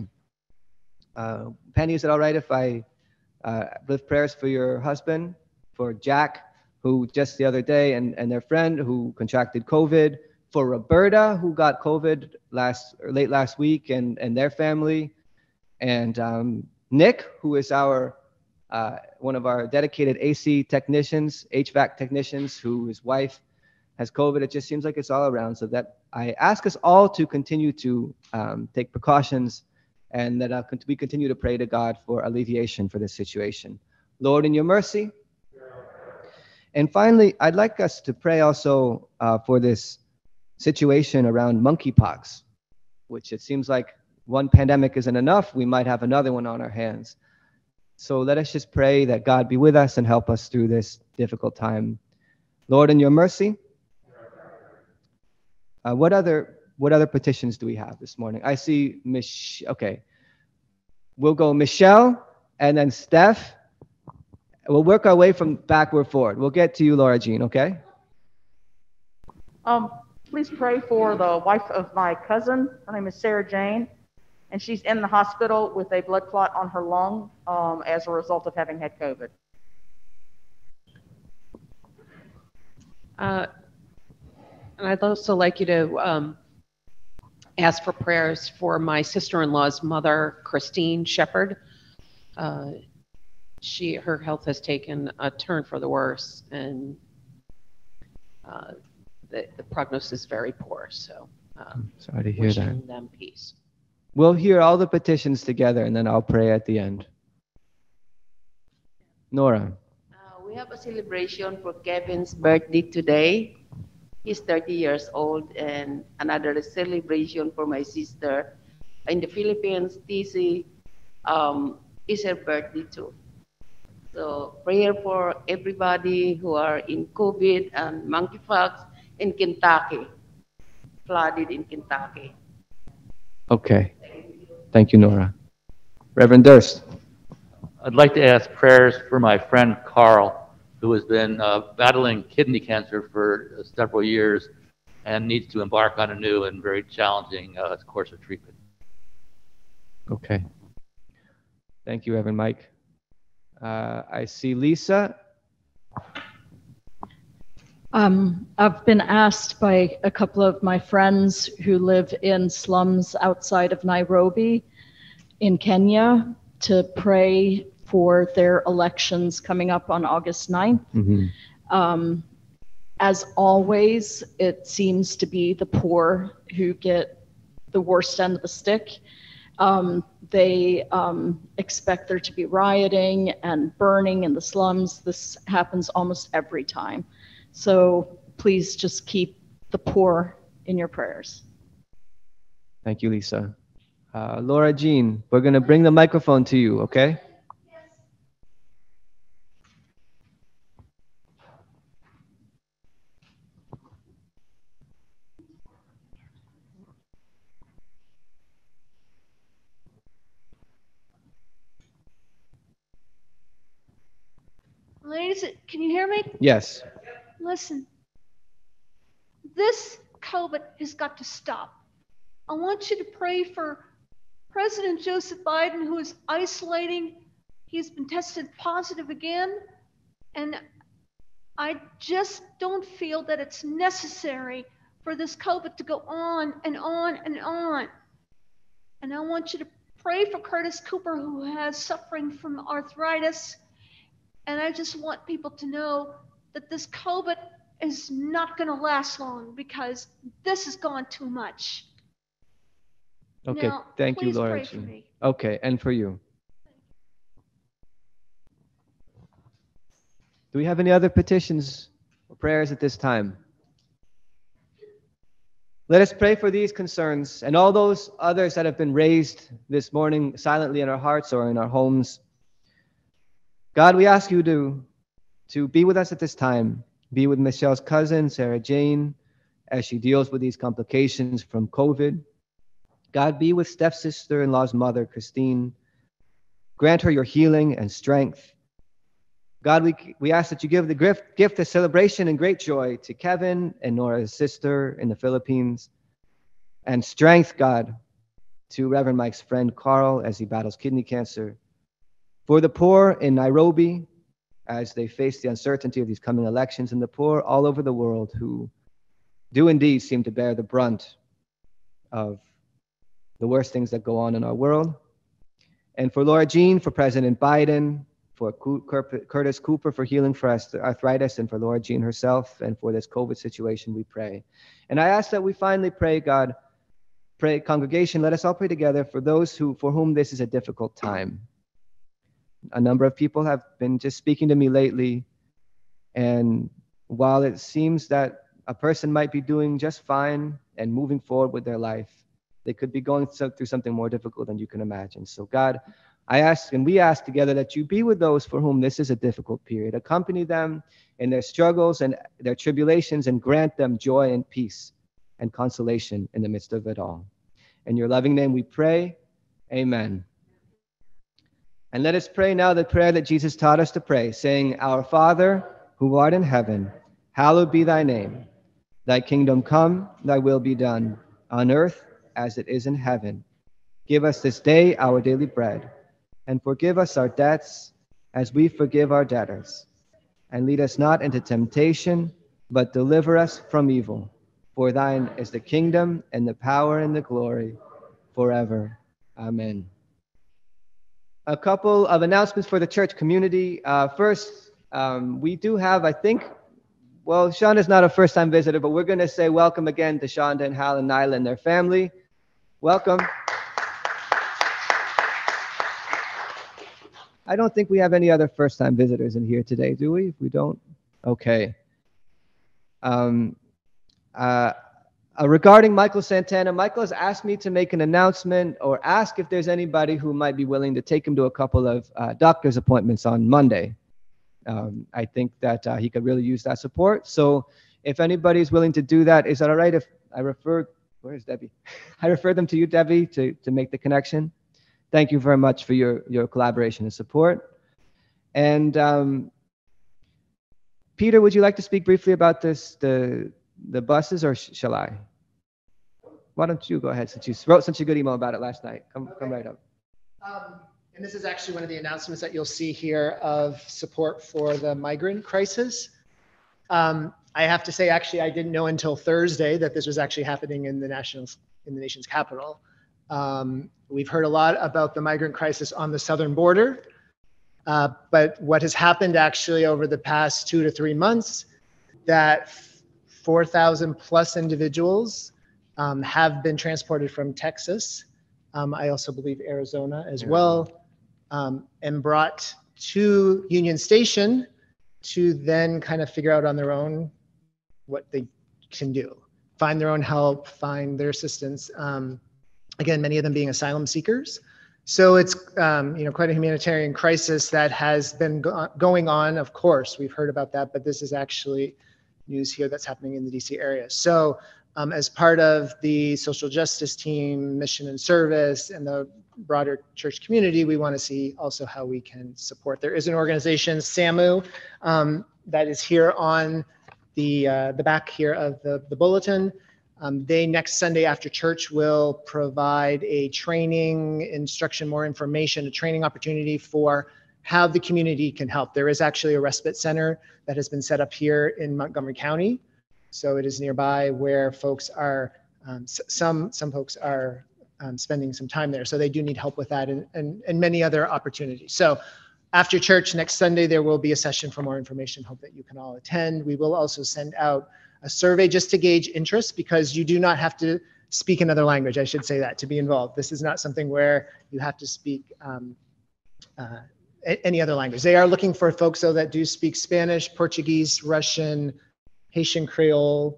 Penny, is it all right if I lift prayers for your husband, for Jack, who just the other day, and their friend who contracted COVID, for Roberta, who got COVID late last week, and their family, and Nick, who is our one of our dedicated AC technicians, HVAC technicians, who his wife has COVID. It just seems like it's all around. So that I ask us all to continue to take precautions, and that we continue to pray to God for alleviation for this situation. Lord, in your mercy. And finally, I'd like us to pray also for this situation around monkeypox, which it seems like one pandemic isn't enough. We might have another one on our hands. So let us just pray that God be with us and help us through this difficult time. Lord, in your mercy. What other petitions do we have this morning? I see okay. We'll go Michelle and then Steph. We'll work our way from backward forward. We'll get to you, Laura Jean, okay? Please pray for the wife of my cousin. Her name is Sarah Jane, and she's in the hospital with a blood clot on her lung as a result of having had COVID. And I'd also like you to ask for prayers for my sister-in-law's mother, Christine Shepard. Her health has taken a turn for the worse, and the prognosis is very poor. So sorry to hear that. Wishing them peace. We'll hear all the petitions together, and then I'll pray at the end. Nora. We have a celebration for Kevin's birthday today. He's 30 years old, and another celebration for my sister in the Philippines, TC, is her birthday too. So prayer for everybody who are in COVID and monkeypox in Kentucky, flooded in Kentucky. Okay. Thank you, Nora. Reverend Durst. I'd like to ask prayers for my friend Carl, who has been battling kidney cancer for several years and needs to embark on a new and very challenging course of treatment. Okay. Thank you, Reverend Mike. I see Lisa. I've been asked by a couple of my friends who live in slums outside of Nairobi in Kenya to pray for their elections coming up on August 9th. Mm-hmm. As always, it seems to be the poor who get the worst end of the stick. They expect there to be rioting and burning in the slums. This happens almost every time. So please just keep the poor in your prayers. Thank you, Lisa. Laura Jean, we're going to bring the microphone to you, okay? Ladies, can you hear me? Yes. Listen, this COVID has got to stop. I want you to pray for President Joseph Biden, who is isolating. He's been tested positive again, and I just don't feel that it's necessary for this COVID to go on and on and on. And I want you to pray for Curtis Cooper, who has suffering from arthritis. And I just want people to know that this COVID is not going to last long because this has gone too much. Okay, now, thank you, please Laura pray for Jean. me. Okay, and for you. Do we have any other petitions or prayers at this time? Let us pray for these concerns and all those others that have been raised this morning silently in our hearts or in our homes. God, we ask you to be with us at this time. Be with Michelle's cousin, Sarah Jane, as she deals with these complications from COVID. God, be with stepsister-in-law's mother, Christine. Grant her your healing and strength. God, we ask that you give the gift of celebration and great joy to Kevin and Nora's sister in the Philippines. And strength, God, to Reverend Mike's friend Carl as he battles kidney cancer. For the poor in Nairobi, as they face the uncertainty of these coming elections, and the poor all over the world who do indeed seem to bear the brunt of the worst things that go on in our world. And for Laura Jean, for President Biden, for Curtis Cooper for healing for arthritis, and for Laura Jean herself, and for this COVID situation, we pray. And I ask that we finally pray, God, pray, congregation, let us all pray together for those for whom this is a difficult time. A number of people have been just speaking to me lately, and while it seems that a person might be doing just fine and moving forward with their life, they could be going through something more difficult than you can imagine. So God, I ask, and we ask together, that you be with those for whom this is a difficult period. Accompany them in their struggles and their tribulations, and grant them joy and peace and consolation in the midst of it all. In your loving name we pray, amen. And let us pray now the prayer that Jesus taught us to pray, saying, Our Father, who art in heaven, hallowed be thy name. Thy kingdom come, thy will be done, on earth as it is in heaven. Give us this day our daily bread, and forgive us our debts as we forgive our debtors. And lead us not into temptation, but deliver us from evil. For thine is the kingdom, and the power, and the glory, forever. Amen. A couple of announcements for the church community. First, we do have, I think, well, Shonda's not a first-time visitor, but we're going to say welcome again to Shonda and Hal and Nyla and their family. Welcome. I don't think we have any other first-time visitors in here today, do we? If we don't, okay. regarding Michael Santana, Michael has asked me to make an announcement or ask if there's anybody who might be willing to take him to a couple of doctor's appointments on Monday. I think that he could really use that support. So if anybody's willing to do that, is that all right if I refer, where's Debbie? I refer them to you, Debbie, to make the connection. Thank you very much for your collaboration and support. And Peter, would you like to speak briefly about this, the buses, or shall I? Why don't you go ahead, since you wrote such a good email about it last night. Come right up. And this is actually one of the announcements that you'll see here of support for the migrant crisis. I have to say, actually, I didn't know until Thursday that this was actually happening in the nation's capital. We've heard a lot about the migrant crisis on the southern border. But what has happened actually over the past 2 to 3 months, that 4,000 plus individuals have been transported from Texas. I also believe Arizona as well, and brought to Union Station to then kind of figure out on their own what they can do, find their own help, find their assistance. Again, many of them being asylum seekers. So it's quite a humanitarian crisis that has been going on. Of course, we've heard about that, but this is actually news here that's happening in the DC area. So as part of the social justice team, mission and service, and the broader church community, we want to see also how we can support. There is an organization, SAMU, that is here on the back here of the bulletin. They next Sunday after church will provide a training, instruction, more information, a training opportunity for how the community can help. There is actually a respite center that has been set up here in Montgomery County. So it is nearby where folks are, some folks are spending some time there. So they do need help with that and many other opportunities. So after church next Sunday, there will be a session for more information. Hope that you can all attend. We will also send out a survey just to gauge interest, because you do not have to speak another language, I should say that, to be involved. This is not something where you have to speak any other language. They are looking for folks though that do speak Spanish, Portuguese, Russian, Haitian Creole,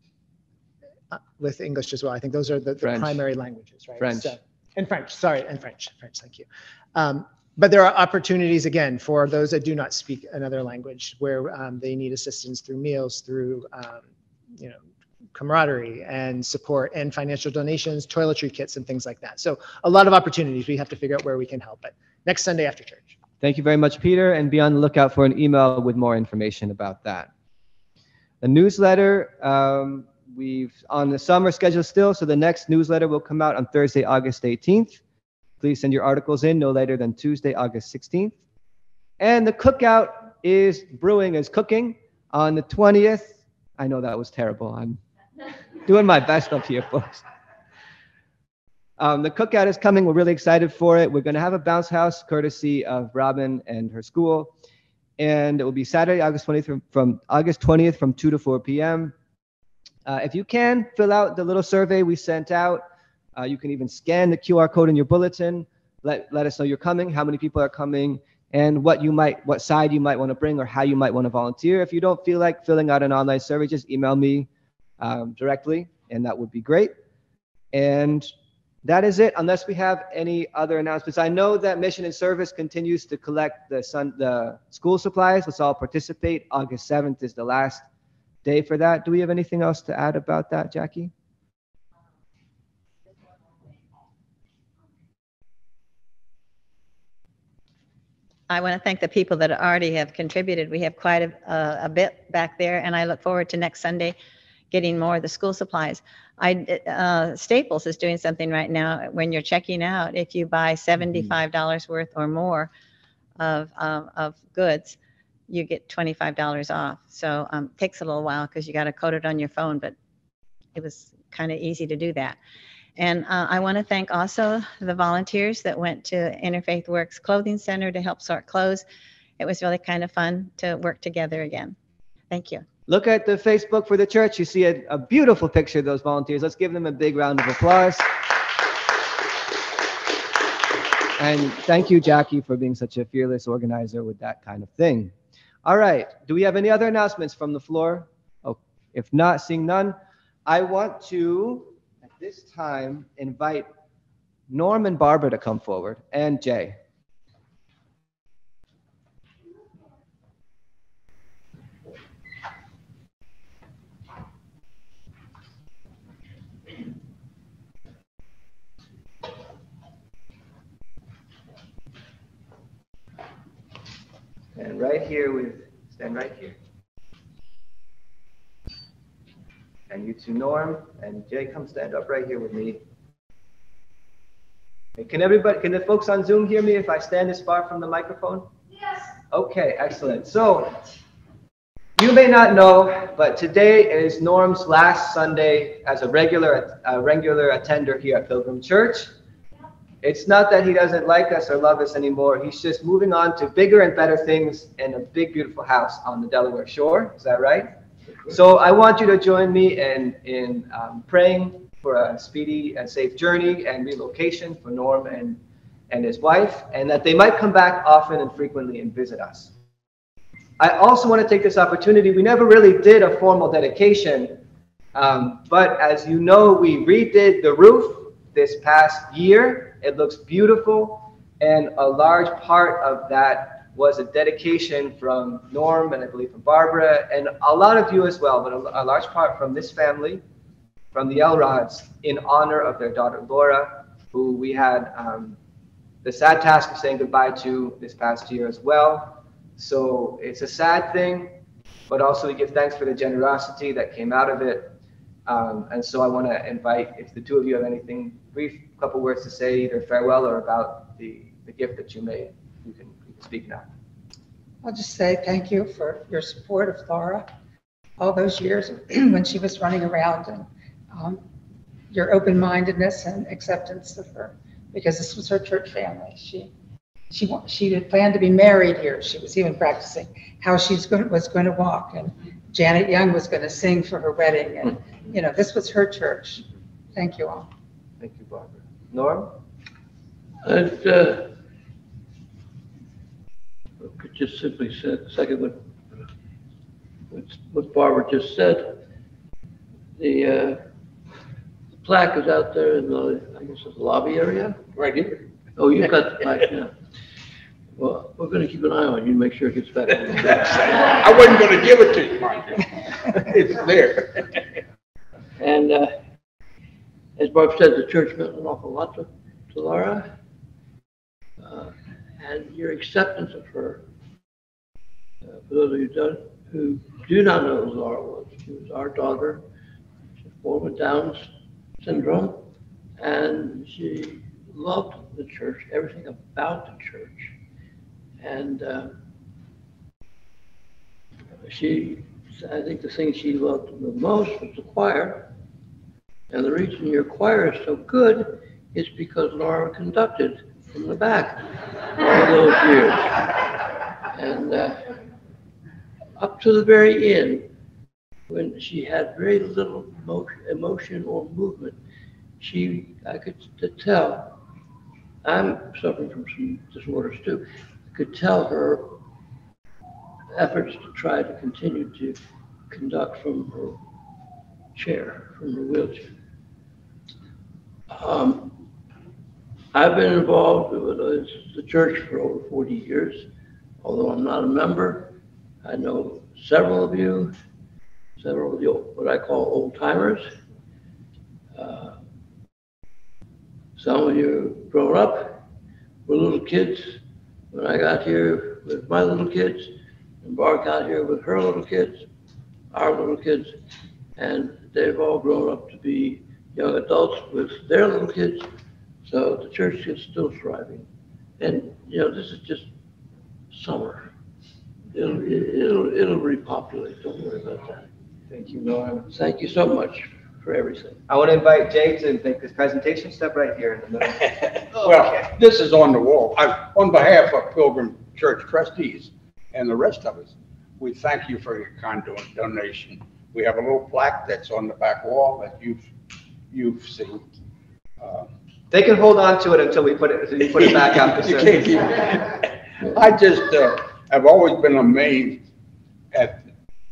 with English as well. I think those are the primary languages, right? French. So, and French, sorry, and French, thank you. But there are opportunities, again, for those that do not speak another language, where they need assistance through meals, through camaraderie and support and financial donations, toiletry kits and things like that. So a lot of opportunities. We have to figure out where we can help. But next Sunday after church. Thank you very much, Peter, and be on the lookout for an email with more information about that. The newsletter, we've on the summer schedule still, so the next newsletter will come out on Thursday, August 18th. Please send your articles in no later than Tuesday, August 16th. And the cookout is cooking on the 20th. I know that was terrible. I'm doing my best up here, folks. The cookout is coming. We're really excited for it. We're going to have a bounce house courtesy of Robin and her school. And it will be Saturday, August 20th from 2 to 4 p.m. If you can, fill out the little survey we sent out. You can even scan the QR code in your bulletin. Let us know you're coming, how many people are coming, and what side you might want to bring or how you might want to volunteer. If you don't feel like filling out an online survey, just email me directly, and that would be great. And that is it, unless we have any other announcements. I know that Mission and Service continues to collect the school supplies. Let's all participate. August 7th is the last day for that. Do we have anything else to add about that, Jackie? I want to thank the people that already have contributed. We have quite a bit back there, and I look forward to next Sunday getting more of the school supplies. Staples is doing something right now. When you're checking out, if you buy $75 worth or more of goods, you get $25 off. So it takes a little while because you got to code it on your phone, but it was kind of easy to do that. And I want to thank also the volunteers that went to Interfaith Works Clothing Center to help sort clothes. It was really kind of fun to work together again. Thank you. Look at the Facebook for the church. You see a beautiful picture of those volunteers. Let's give them a big round of applause. And thank you, Jackie, for being such a fearless organizer with that kind of thing. All right. Do we have any other announcements from the floor? Oh, if not, seeing none, I want to, at this time, invite Norm and Barbara to come forward, and Jay. And right here, stand right here. And you two, Norm and Jay, come stand up right here with me. Hey, can the folks on Zoom hear me if I stand this far from the microphone? Yes. Okay, excellent. So, you may not know, but today is Norm's last Sunday as a regular attender here at Pilgrim Church. It's not that he doesn't like us or love us anymore. He's just moving on to bigger and better things in a big, beautiful house on the Delaware shore. Is that right? So I want you to join me in praying for a speedy and safe journey and relocation for Norm and his wife, and that they might come back often and frequently and visit us. I also want to take this opportunity. We never really did a formal dedication, but as you know, we redid the roof this past year. It looks beautiful, and a large part of that was a dedication from Norm and I believe from Barbara and a lot of you as well, but a large part from this family, from the Elrods, in honor of their daughter Laura, who we had the sad task of saying goodbye to this past year as well. So it's a sad thing, but also we give thanks for the generosity that came out of it. And so I want to invite, if the two of you have anything, brief couple words to say, either farewell or about the gift that you made, you can speak now. I'll just say thank you for your support of Laura all those years when she was running around, and your open-mindedness and acceptance of her, because this was her church family. She had planned to be married here. She was even practicing how she was going to walk, and Janet Young was going to sing for her wedding, and you know, this was her church. Thank you all. Thank you, Barbara. Norm? I could just simply second what Barbara just said. The plaque is out there in the, I guess it's the lobby area. Right here. Oh, you've got the plaque now. Well, we're going to keep an eye on you and make sure it gets back. I wasn't going to give it to you, Mark. It's there. And as Barb said, the church meant an awful lot to Laura. And your acceptance of her. For those of you who do not know who Laura was, she was our daughter. She was born with Down's syndrome, and she loved the church, everything about the church. And I think the thing she loved the most was the choir. And the reason your choir is so good is because Laura conducted from the back all those years. And up to the very end, when she had very little emotion or movement, I could tell, I'm suffering from some disorders too, I could tell her efforts to try to continue to conduct from her chair, from her wheelchair. I've been involved with the church for over 40 years. Although I'm not a member, I know several of you, several of the what I call old timers. Some of you grown up, were little kids when I got here with my little kids, and Barb got here with her little kids, our little kids, and they've all grown up to be young adults with their little kids. So the church is still thriving. And, you know, this is just summer. It'll repopulate, don't worry about that. Thank you, Norm. Thank you so much for everything. I want to invite Jay to make this presentation. Step right here in the middle. Well, this is on the wall. On behalf of Pilgrim Church trustees and the rest of us, we thank you for your kind donation. We have a little plaque that's on the back wall that you've seen. They can hold on to it until you put it back out. You can't keep it. I just have always been amazed at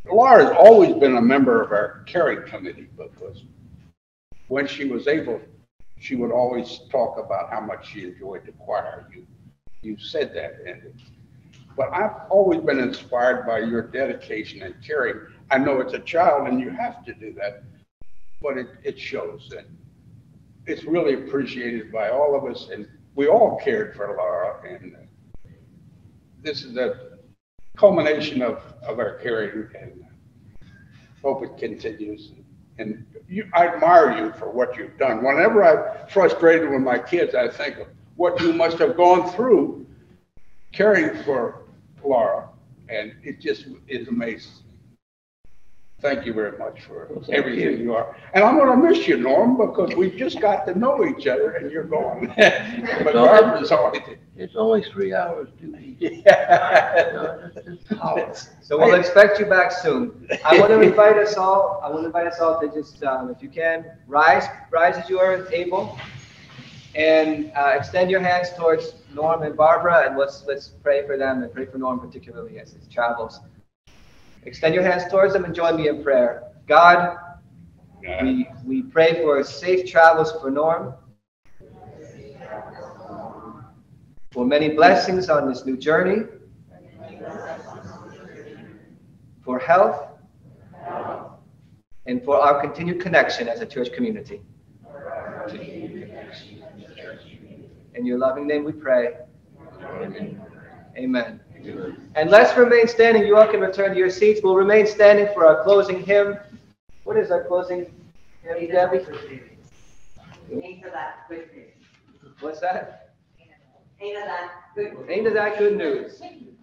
Laura's always been a member of our caring committee because when she was able, she would always talk about how much she enjoyed the choir. You said that, Andy. But I've always been inspired by your dedication and caring. I know it's a child and you have to do that, but it shows, and it's really appreciated by all of us, and we all cared for Laura, and this is a culmination of our caring, and hope it continues. And I admire you for what you've done. Whenever I'm frustrated with my kids, I think of what you must have gone through caring for Laura, and it just is amazing. Thank you very much for everything you are. And I'm going to miss you, Norm, because we just got to know each other and you're gone. But Barbara's always... It's only 3 hours duty. Yeah. So we'll expect you back soon. I want to invite us all to just, if you can, rise as you are able, and extend your hands towards Norm and Barbara, and let's pray for them and pray for Norm particularly as he travels. Extend your hands towards them and join me in prayer. God, we pray for safe travels for Norm, for many blessings on this new journey, for health, and for our continued connection as a church community. In your loving name we pray. Amen. And let's remain standing. You all can return to your seats. We'll remain standing for our closing hymn. What is our closing hymn, Debbie? Ain't that good news. What's that? Ain't that good news. Ain't that good news.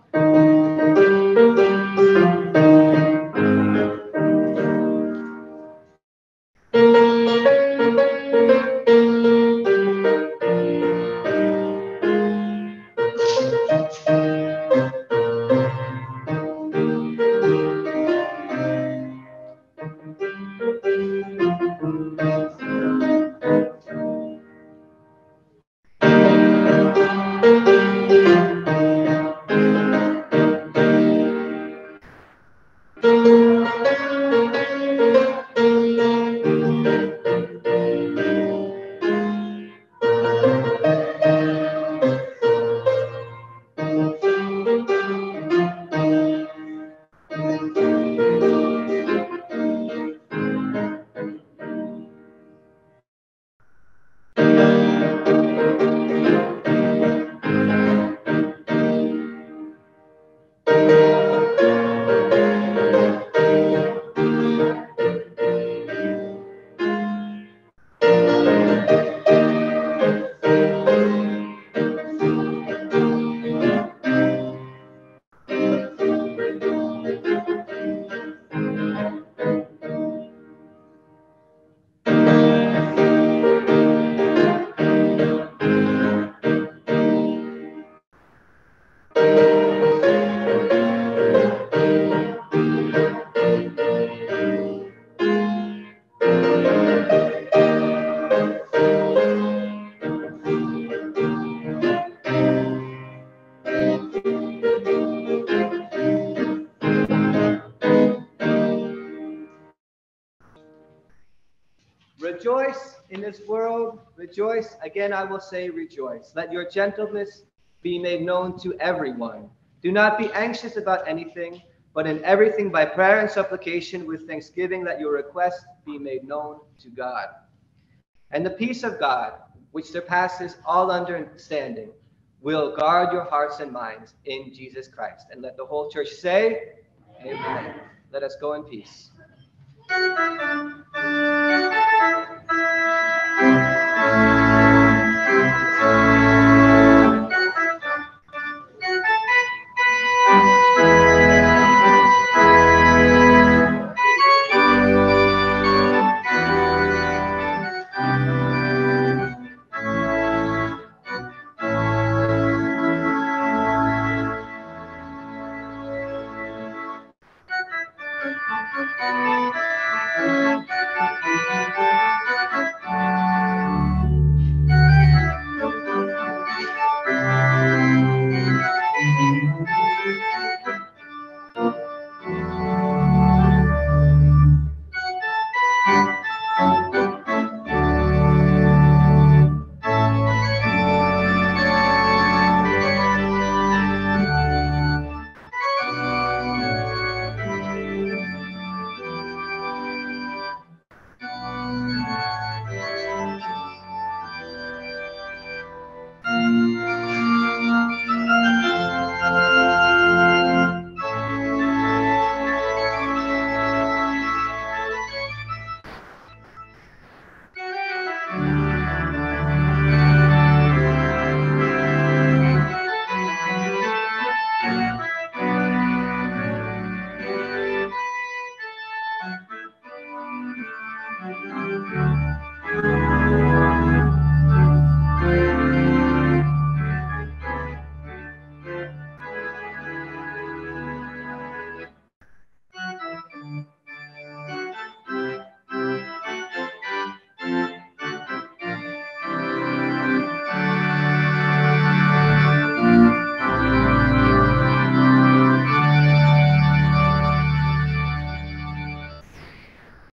Rejoice in this world, rejoice. Again, I will say rejoice. Let your gentleness be made known to everyone. Do not be anxious about anything, but in everything by prayer and supplication with thanksgiving, let your requests be made known to God. And the peace of God, which surpasses all understanding, will guard your hearts and minds in Jesus Christ. And let the whole church say, Amen. Let us go in peace.